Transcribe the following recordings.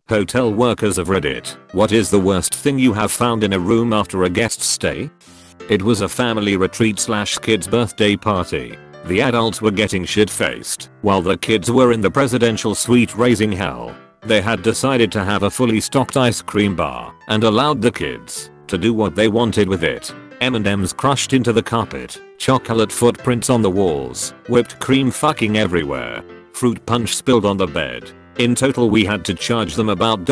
Hotel workers of Reddit, what is the worst thing you have found in a room after a guest stay? It was a family retreat / kids birthday party. The adults were getting shit-faced, while the kids were in the presidential suite raising hell. They had decided to have a fully stocked ice cream bar and allowed the kids to do what they wanted with it. M&Ms crushed into the carpet, chocolate footprints on the walls, whipped cream fucking everywhere, fruit punch spilled on the bed. In total we had to charge them about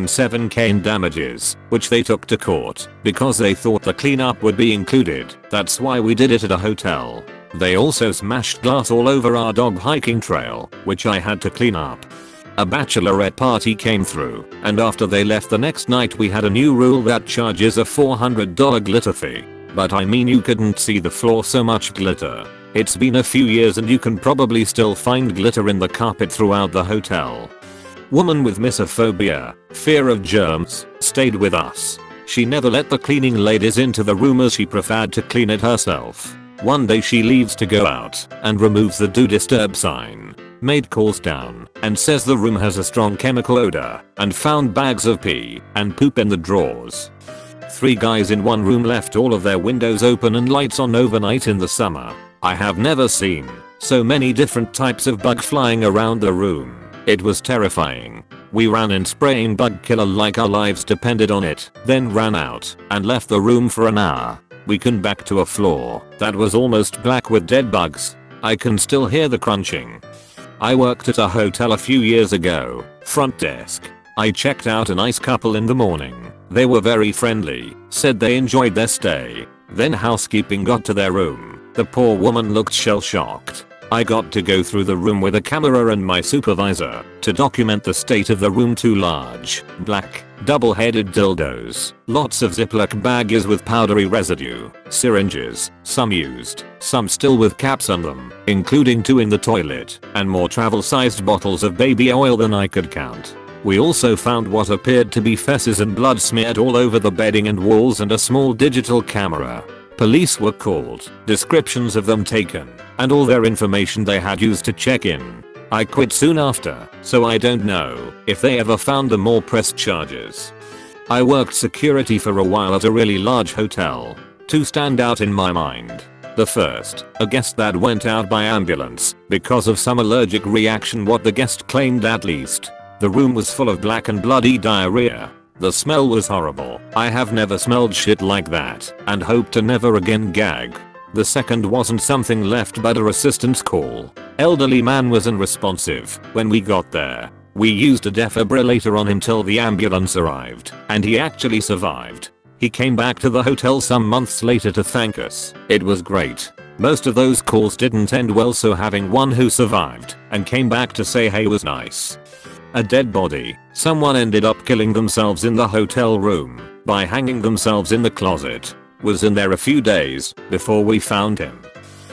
$7K in damages, which they took to court because they thought the cleanup would be included. That's why we did it at a hotel. They also smashed glass all over our dog hiking trail, which I had to clean up. A bachelorette party came through, and after they left the next night we had a new rule that charges a $400 glitter fee. But I mean you couldn't see the floor, so much glitter. It's been a few years and you can probably still find glitter in the carpet throughout the hotel. Woman with misophobic, fear of germs, stayed with us. She never let the cleaning ladies into the room as she preferred to clean it herself. One day she leaves to go out and removes the "Do Disturb" sign. Maid calls down and says the room has a strong chemical odor and found bags of pee and poop in the drawers. 3 guys in one room left all of their windows open and lights on overnight in the summer. I have never seen so many different types of bug flying around the room. It was terrifying. We ran in spraying bug killer like our lives depended on it, then ran out and left the room for an hour. We came back to a floor that was almost black with dead bugs. I can still hear the crunching. I worked at a hotel a few years ago, front desk. I checked out a nice couple in the morning. They were very friendly, said they enjoyed their stay. Then housekeeping got to their room. The poor woman looked shell-shocked. I got to go through the room with a camera and my supervisor to document the state of the room. 2 large, black, double-headed dildos, lots of Ziploc baggies with powdery residue, syringes, some used, some still with caps on them, including 2 in the toilet, and more travel-sized bottles of baby oil than I could count. We also found what appeared to be feces and blood smeared all over the bedding and walls and a small digital camera. Police were called, descriptions of them taken, and all their information they had used to check in. I quit soon after, so I don't know if they ever found them or pressed charges. I worked security for a while at a really large hotel. 2 stand out in my mind. The first, a guest that went out by ambulance because of some allergic reaction, what the guest claimed at least. The room was full of black and bloody diarrhea. The smell was horrible. I have never smelled shit like that and hope to never again gag. The second wasn't something left but a assistance call. Elderly man was unresponsive when we got there. We used a defibrillator on him till the ambulance arrived and he actually survived. He came back to the hotel some months later to thank us. It was great. Most of those calls didn't end well, so having one who survived and came back to say hey was nice. A dead body. Someone ended up killing themselves in the hotel room by hanging themselves in the closet. Was in there a few days before we found him.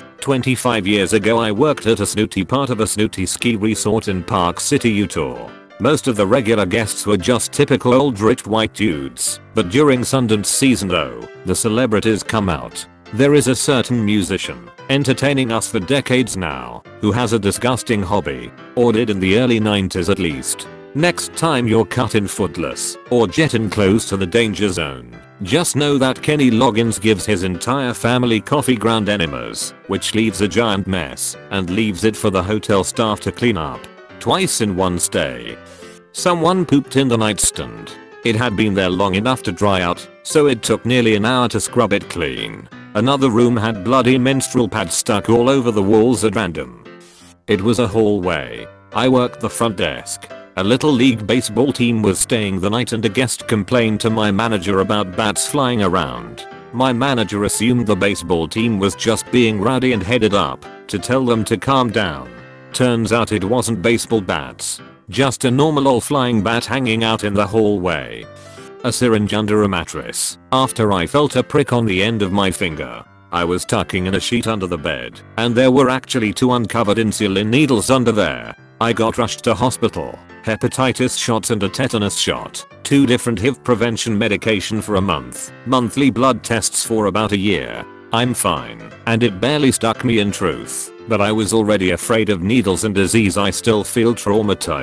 25 years ago I worked at a snooty part of a snooty ski resort in Park City, Utah. Most of the regular guests were just typical old rich white dudes, but during Sundance season though, the celebrities come out. There is a certain musician, entertaining us for decades now, who has a disgusting hobby, or did in the early 90s at least. Next time you're cut in Footloose, or jetting close to the danger zone, just know that Kenny Loggins gives his entire family coffee ground enemas, which leaves a giant mess, and leaves it for the hotel staff to clean up. Twice in one stay. Someone pooped in the nightstand. It had been there long enough to dry out, so it took nearly an hour to scrub it clean. Another room had bloody menstrual pads stuck all over the walls at random. It was a hallway. I worked the front desk. A little league baseball team was staying the night and a guest complained to my manager about bats flying around. My manager assumed the baseball team was just being rowdy and headed up to tell them to calm down. Turns out it wasn't baseball bats. Just a normal old flying bat hanging out in the hallway. A syringe under a mattress. After I felt a prick on the end of my finger. I was tucking in a sheet under the bed, and there were actually 2 uncovered insulin needles under there. I got rushed to hospital, hepatitis shots and a tetanus shot, 2 different HIV prevention medication for a month, monthly blood tests for about a year. I'm fine, and it barely stuck me in truth, but I was already afraid of needles and disease. I still feel traumatized.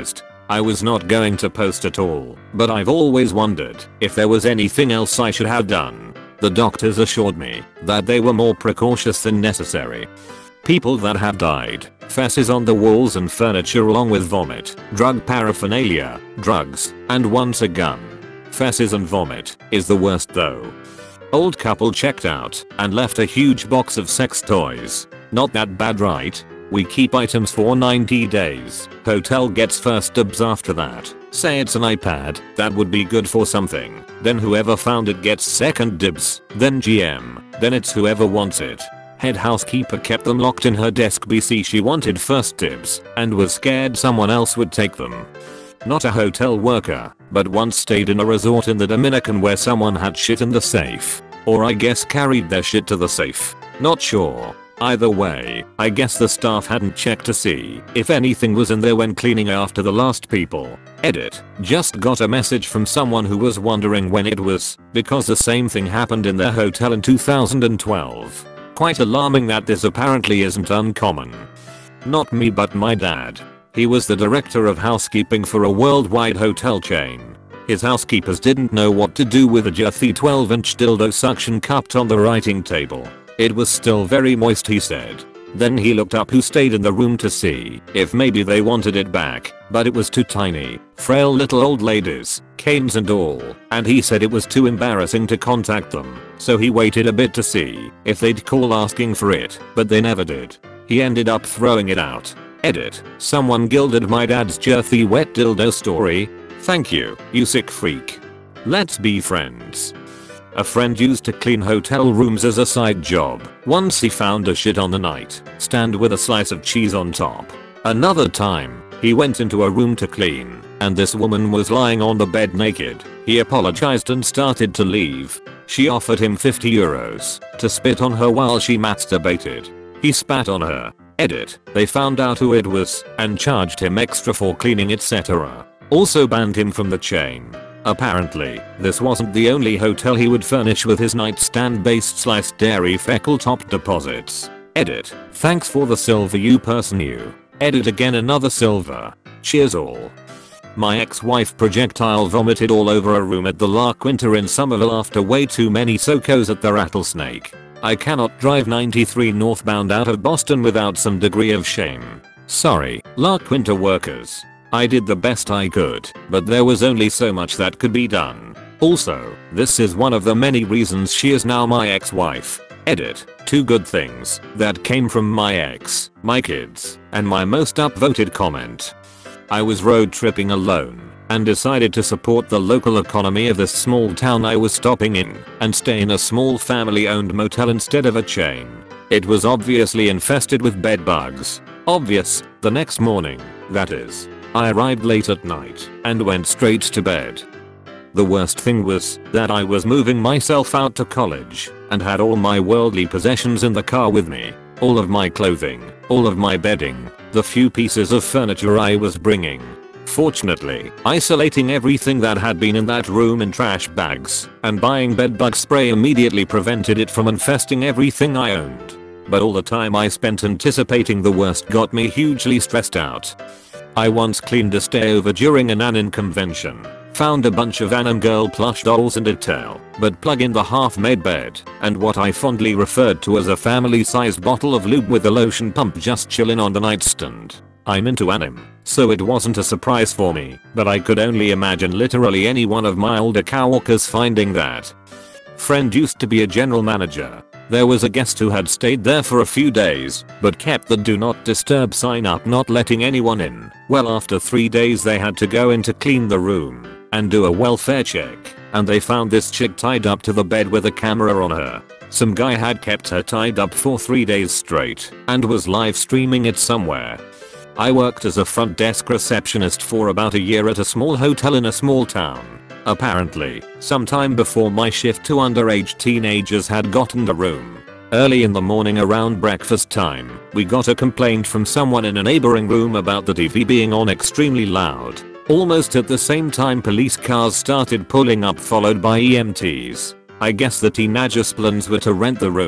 I was not going to post at all, but I've always wondered if there was anything else I should have done. The doctors assured me that they were more precautious than necessary. People that have died, feces on the walls and furniture along with vomit, drug paraphernalia, drugs, and once a gun. Feces and vomit is the worst though. Old couple checked out and left a huge box of sex toys. Not that bad, right? We keep items for 90 days. Hotel gets first dibs after that. Say it's an iPad that would be good for something. Then whoever found it gets second dibs. Then GM. Then it's whoever wants it. Head housekeeper kept them locked in her desk BC she wanted first dibs and was scared someone else would take them. Not a hotel worker, but once stayed in a resort in the Dominican where someone had shit in the safe. Or I guess carried their shit to the safe. Not sure. Either way, I guess the staff hadn't checked to see if anything was in there when cleaning after the last people. Edit. Just got a message from someone who was wondering when it was, because the same thing happened in their hotel in 2012. Quite alarming that this apparently isn't uncommon. Not me but my dad. He was the director of housekeeping for a worldwide hotel chain. His housekeepers didn't know what to do with a Jerthy 12-inch dildo suction cupped on the writing table. It was still very moist, he said. Then he looked up who stayed in the room to see if maybe they wanted it back, but it was too tiny. Frail little old ladies, canes and all, and he said it was too embarrassing to contact them, so he waited a bit to see if they'd call asking for it, but they never did. He ended up throwing it out. Edit. Someone gilded my dad's Jerthy wet dildo story. Thank you, you sick freak. Let's be friends. A friend used to clean hotel rooms as a side job. Once he found a shit on the night stand with a slice of cheese on top. Another time, he went into a room to clean, and this woman was lying on the bed naked. He apologized and started to leave. She offered him 50 euros to spit on her while she masturbated. He spat on her. Edit. They found out who it was and charged him extra for cleaning, etc. Also banned him from the chain. Apparently, this wasn't the only hotel he would furnish with his nightstand based sliced dairy fecal top deposits. Edit. Thanks for the silver, you person you. Edit again, another silver. Cheers all. My ex-wife projectile vomited all over a room at the La Quinta in Somerville after way too many socos at the Rattlesnake. I cannot drive 93 northbound out of Boston without some degree of shame. Sorry, La Quinta workers. I did the best I could, but there was only so much that could be done. Also, this is one of the many reasons she is now my ex-wife. Edit. 2 good things that came from my ex, my kids, and my most upvoted comment. I was road tripping alone and decided to support the local economy of this small town I was stopping in and stay in a small family-owned motel instead of a chain. It was obviously infested with bed bugs. Obvious. The next morning, that is. I arrived late at night and went straight to bed. The worst thing was that I was moving myself out to college and had all my worldly possessions in the car with me. All of my clothing, all of my bedding, the few pieces of furniture I was bringing. Fortunately, isolating everything that had been in that room in trash bags and buying bedbug spray immediately prevented it from infesting everything I owned. But all the time I spent anticipating the worst got me hugely stressed out. I once cleaned a stayover during an Anon convention. Found a bunch of Anon girl plush dolls and a towel, but plug in the half-made bed and what I fondly referred to as a family-sized bottle of lube with a lotion pump just chillin' on the nightstand. I'm into Anon, so it wasn't a surprise for me, but I could only imagine literally any one of my older coworkers finding that. Friend used to be a general manager. There was a guest who had stayed there for a few days, but kept the do not disturb sign up, not letting anyone in. Well, after 3 days they had to go in to clean the room and do a welfare check, and they found this chick tied up to the bed with a camera on her. Some guy had kept her tied up for 3 days straight and was live streaming it somewhere. I worked as a front desk receptionist for about a year at a small hotel in a small town. Apparently, sometime before my shift, 2 underage teenagers had gotten the room. Early in the morning around breakfast time, we got a complaint from someone in a neighboring room about the TV being on extremely loud. Almost at the same time police cars started pulling up, followed by EMTs. I guess the teenager splins were to rent the room.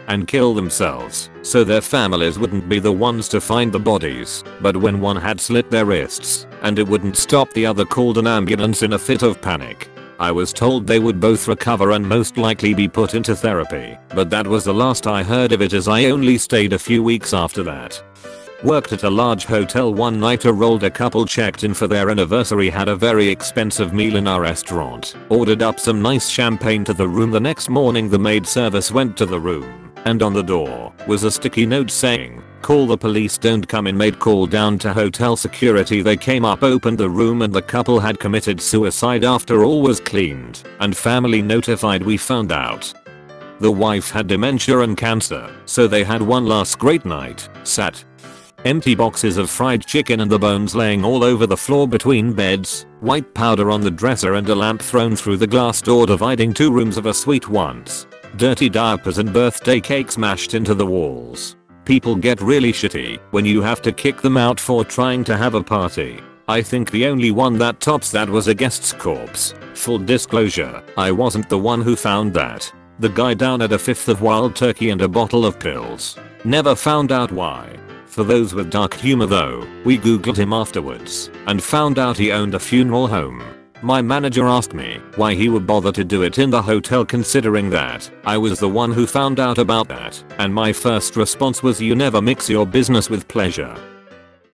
and kill themselves so their families wouldn't be the ones to find the bodies. But when one had slit their wrists and it wouldn't stop, the other called an ambulance in a fit of panic. I was told they would both recover and most likely be put into therapy, but that was the last I heard of it, as I only stayed a few weeks after that. Worked at a large hotel one night. A older couple checked in for their anniversary, had a very expensive meal in our restaurant, ordered up some nice champagne to the room. The next morning the maid service went to the room, and on the door was a sticky note saying, "Call the police, don't come in." Maid called down to hotel security. They came up, opened the room, and the couple had committed suicide after all was cleaned and family notified. We found out the wife had dementia and cancer, so they had one last great night. Sat empty boxes of fried chicken and the bones laying all over the floor between beds, white powder on the dresser and a lamp thrown through the glass door dividing two rooms of a suite once. Dirty diapers and birthday cake smashed into the walls. People get really shitty when you have to kick them out for trying to have a party. I think the only one that tops that was a guest's corpse. Full disclosure, I wasn't the one who found that. The guy down had a fifth of wild turkey and a bottle of pills. Never found out why. For those with dark humor though, we googled him afterwards and found out he owned a funeral home. My manager asked me why he would bother to do it in the hotel, considering that I was the one who found out about that, and my first response was, "You never mix your business with pleasure."